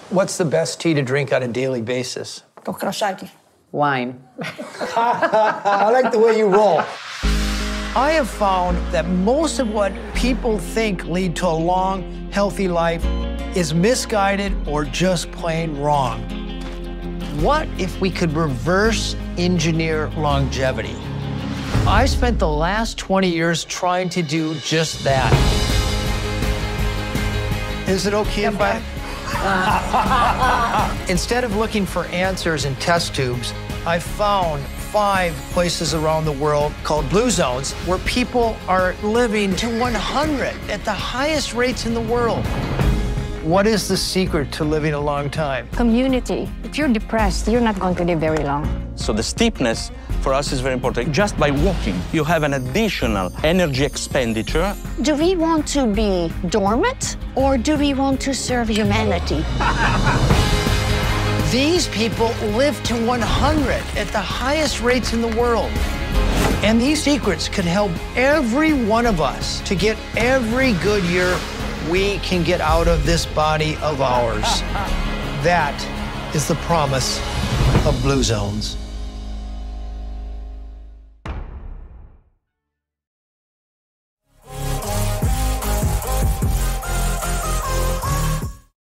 What's the best tea to drink on a daily basis? Wine. I like the way you roll. I have found that most of what people think lead to a long, healthy life is misguided or just plain wrong. What if we could reverse engineer longevity? I spent the last 20 years trying to do just that. Is it okay if I... Instead of looking for answers in test tubes, I found 5 places around the world called blue zones where people are living to 100 at the highest rates in the world. What is the secret to living a long time? Community. If you're depressed, you're not going to live very long. So the steepness for us is very important. Just by walking, you have an additional energy expenditure. Do we want to be dormant or do we want to serve humanity? These people live to 100 at the highest rates in the world. And these secrets could help every one of us to get every good year we can get out of this body of ours. That is the promise of Blue Zones.